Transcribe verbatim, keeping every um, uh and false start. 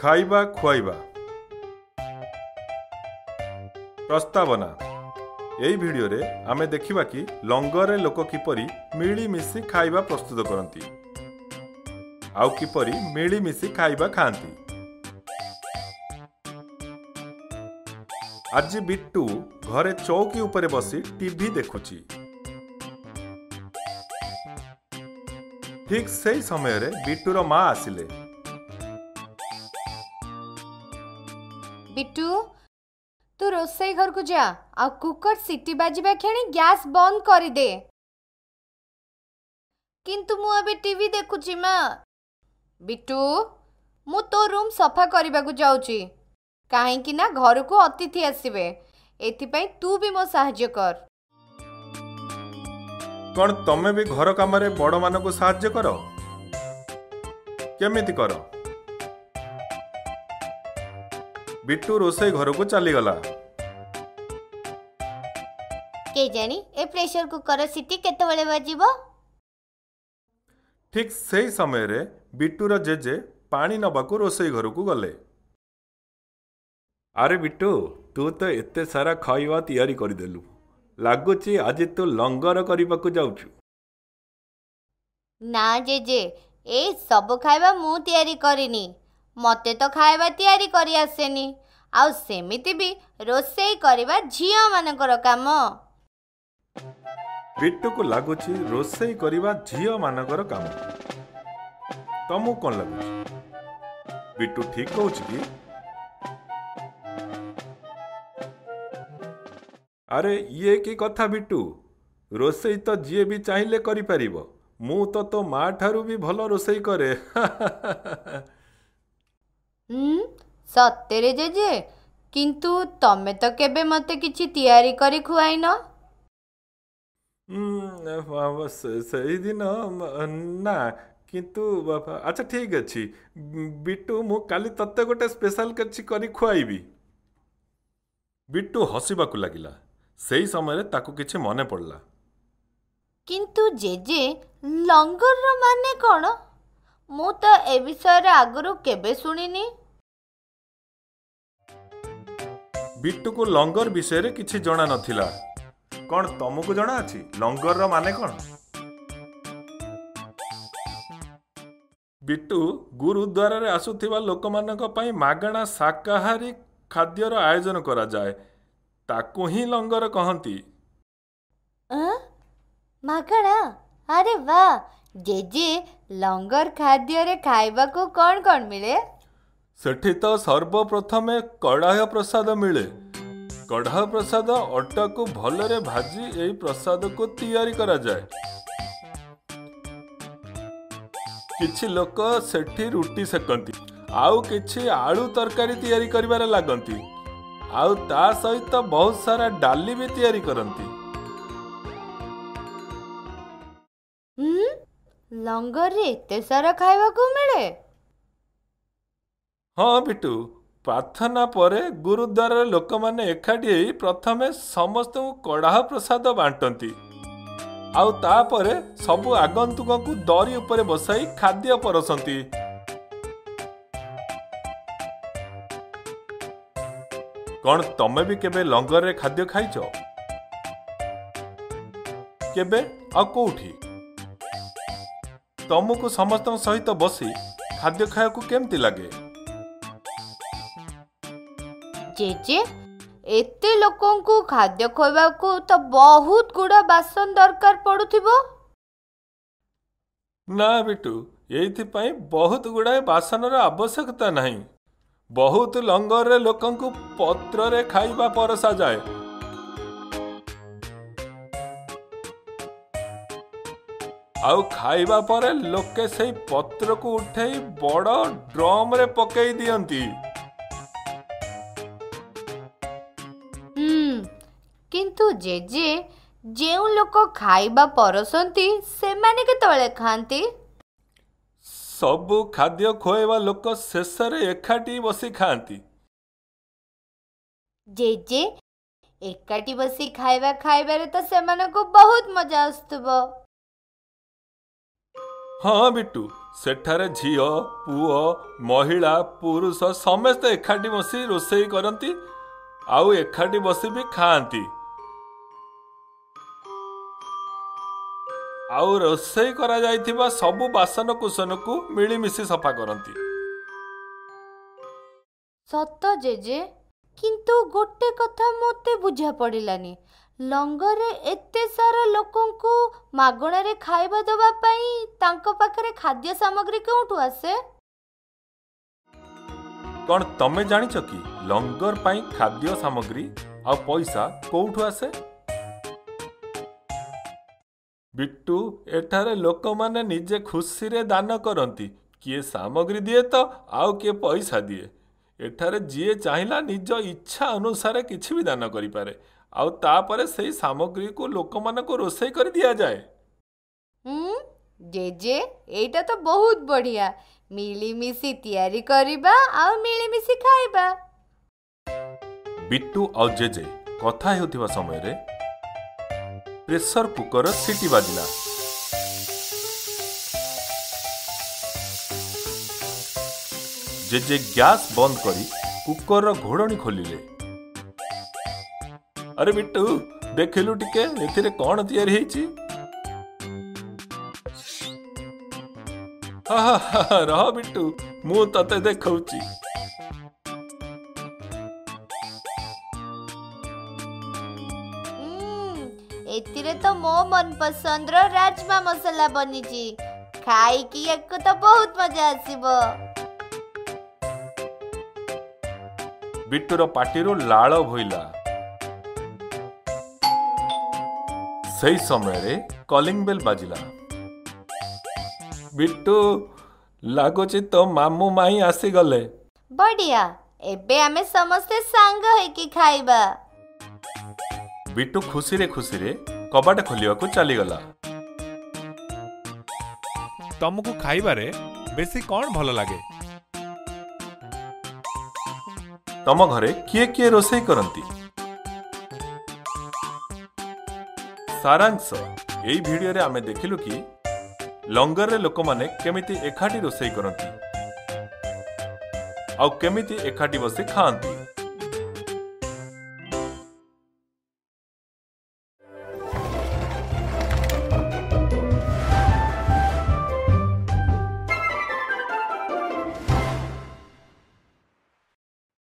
खाइबा खुआइबा प्रस्तावना यही वीडियो रे आमे देखिबा कि लंगर लोक किपरि मिलीमिशि खाइबा प्रस्तुत करती आउ किपरि मिलीमिशि खाइबा खाती। आज बिट्टू घरे चौकी उपरे बसी टीवी देखुची। ठीक से समय रे बिट्टूर माँ आसिले। बिट्टू तू रोसई घर को जा आ कुकर सीटी बाजिबा खेणी गैस बंद कर दे। किंतु मु अबे टीवी देखुची माँ। बिट्टू मु तो रूम सफा करबा को जाउची काहे कि ना घर को अतिथि आसीबे एथिपई तू भी मो सहाय्य कर। कौन तमे भी घर काम रे बड़ मान को सहाय्य कर? केमिति कर? बिट्टू रोसई घर को चली गला। के जानी ए प्रेशर कुकर सीटी केते बेले बाजिबो? ठीक सही समय रे बिट्टूर जेजे पानी नबाकू रोसई घर को गले। अरे बिट्टू तू तो एते सारा खाइबा तैयारी करदेलु लगुच आज तू लंगर करने को जाऊछु। ना जेजे ए सब खाइबा मु तैयारी करिनी मते तो खाइबा तैयारी करी आसेनी आउ सेमिति भी रोसई करबा झिया मानकर काम। बिट्टू को लगुच रोसई करबा झिया मानकर काम। तमु कौन लगुच बिट्टू ठीक कहूछ कि? अरे ये की कथा बिट्टू रोसई तो जी भी चाहिए करि परिबो मु तो तो माँ ठारू भी भलो रोसई करे। हम्म सत्तेरे जेजे किंतु तमे तो केबे मते किछि तैयारी करी खुआई न? हम्म सही दिन ना किंतु अच्छा ठीक अछि बिट्टू मु काली तत्ते गोटे स्पेशल किछि करी खुआईबी। बिट्टू हसिबाकू लागिला। सही समय ताकू किछि मने पड़ला। किंतु जेजे लंगर रो माने कोन? मु तो ए विषय रे आगरु केबे सुनिनी। बिट्टू को लंगर विषय रे किछि जणा नथिला। कौन तुमको जणा अछि लंगर रो माने कोन? बिट्टू गुरुद्वार रे आसुथिबा लोकमानक पई मागणा शाकाहारी खाद्यर आयोजन करा जाए ताकू ही लंगर कहंती। मागणा? अरे वाह जेजे लंगर खाद्य रे खाइबा को कौन कौन मिले? सेठी तो सर्वप्रथमे कढ़ाय प्रसाद मिले। कढ़ाय प्रसाद अटा को भलरे भाजी एई प्रसाद को तैयारी करा जाए। किछि लोक सेठी रुटी सेकंती आउ किछि आलू तरकारी तैयारी करिबारे लागंती आउ ता सहित बहुत सारा डाली भी तैयारी करंती। हम्म लंगर रे एते सारा खाइबा को मिले? हाँ बिट्टू प्रार्थना परे गुरुद्वार लोक माने एकाठी प्रथमे समस्त कढ़ा प्रसाद बांटती आउ तापरे सबु आगंतुक को दरी उपरे बसाई खाद्य परसंती। कौन तमे भी केबे लंगर रे खाद्य खाइछ? केबे आ कोठी? तमको समस्त सहित बसी खाद्य खाया को केमती लागे? जेजे एते लोकों को खाद्य खोइबा को तो बहुत गुड़ा बासन दरकार पड़ुथिबो। ना बिट्टू एथि पई बहुत गुड़ाए बासन रो आवश्यकता नहीं। बहुत लंगर रे लोकों को पत्र रे खाइबा परसा जाए। आउ खाइबा परे लोके से पत्र को उठेई बड़ ड्रम रे पकई दियंती। हम्म किंतु जेजे जेउ लोक खाइबा परसंती से माने केतबेले खांती? सबु खाद्य खोएबा लोक शेष रे एकाठी बसी खांती। जेजे एकाठी बसी खाइबा खाइबारे तो सेमाने को बहुत मजा आस्तुबो। हाँ बिट्टू, सेठारे झीओ पुओ महिला पुरुष समस्ते एकाठी बसी रोषेई करती आउ एकाठी बसी भी खाआंती। आउ रोषेई करा जाइथिबा सबु बासन कुसन को मिलीमिशी सफा करती। सत जेजे, किंतु गोटे कथा मोते बुझा पड़िलानी, लंगरे एते सारा लोकंकु मागणारे खाइबा दबा पाई तांको पाखरे खाद्य सामग्री कोठु आसे? कौन तमे जानिछ कि लंगर पाई खाद्य सामग्री आ पैसा कोठु आसे? बिट्टू, एठारे लोक माने निजे खुशी रे दान करती, किए सामग्री दिए तो आउ किए पैसा दिए। एठारे जीए चाहिला निज इच्छा अनुसार किछि भी दान करि पारे, आउ तापरे सेही सामग्री को लोक मान को रोषेई कर दिया जाए। हम्म जेजे, एटा तो बहुत बढ़िया। मिलीमिशी तैयारी करिबा आ मिलीमिशी खाइबा। बिट्टू और जेजे कथा हेउथिबा समय रे प्रेशर कुकर सीटी बाजिला। जेजे गैस बंद करी कुकर घोड़णी खोलिले। अरे बिट्टू, देखिलु टिके एथिरे कौन तैयारी हेछि? हा हा हा, रह बिट्टू, मु तते देखौछि। हम्म एतिरे तो मो मन पसंद रो राजमा मसाला बनिची। खाई की एको तो बहुत मजा आसीबो। बिट्टूर पाटिरू लाळ भइला। सही समय रे कॉलिंग बेल बाजिला। बिट्टू, लागुची तो मामू माई आसी गले। बढ़िया, एबे आमे समस्ते सांग होइकी खाइबा। बिट्टू खुशी रे खुशी रे कबाट खोलिया को चली गला। तुमको खाइबारे बेसी कौन भल लागे? तम घरे किए किए रोषेई करती? सारांश एई भिडियो रे आमे देखिलु कि लंगर रे लोक माने केमिति एकाठी रोषेई करती आउ केमिति एकाठी बसी खाआंती।